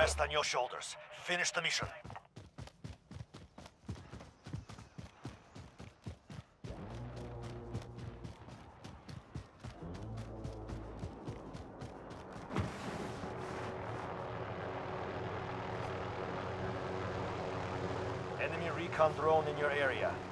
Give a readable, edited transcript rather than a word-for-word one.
rest on your shoulders. Finish the mission. Enemy recon drone in your area.